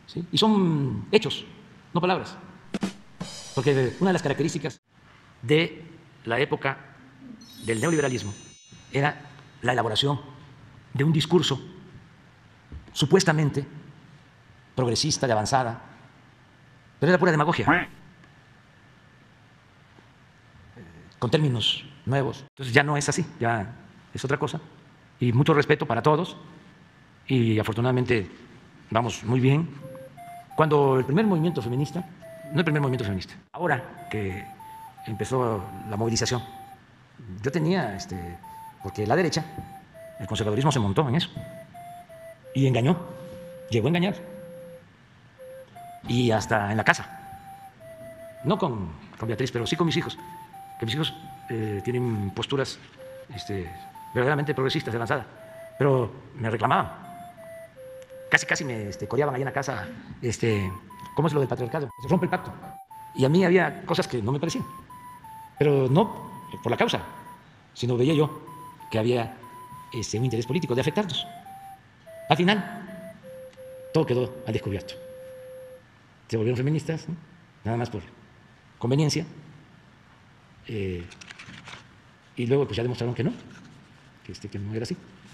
¿sí? Y son hechos, no palabras. Porque una de las características de la época del neoliberalismo era la elaboración de un discurso supuestamente progresista, de avanzada, pero era pura demagogia, con términos nuevos. Entonces ya no es así, ya es otra cosa. Y mucho respeto para todos y afortunadamente vamos muy bien. Cuando el primer movimiento feminista, no el primer movimiento feminista, ahora que empezó la movilización, yo tenía, porque la derecha, el conservadurismo se montó en eso y engañó, llegó a engañar y hasta en la casa, no con Beatriz, pero sí con mis hijos, que mis hijos tienen posturas verdaderamente progresistas, de avanzada, pero me reclamaban, casi me coreaban ahí en la casa, ¿cómo es lo del patriarcado? Se rompe el pacto. Y a mí había cosas que no me parecían, pero no por la causa, sino veía yo que había un interés político de afectarnos. Al final, todo quedó al descubierto. Se volvieron feministas, ¿no? Nada más por conveniencia, y luego pues ya demostraron que no era así.